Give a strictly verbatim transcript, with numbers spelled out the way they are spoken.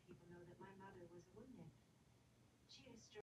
people know that my mother was wounded. She had a stroke.